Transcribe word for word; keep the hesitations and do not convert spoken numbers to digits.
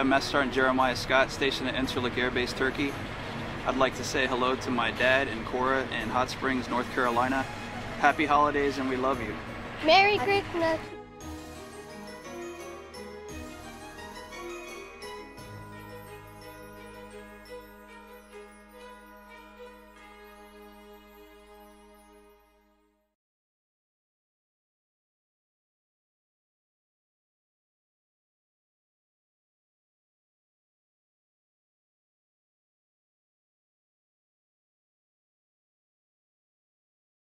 I'm Master Sergeant Jeremiah Scott, stationed at Incirlik Air Base, Turkey. I'd like to say hello to my dad and Cora in Hot Springs, North Carolina. Happy holidays and we love you. Merry Christmas.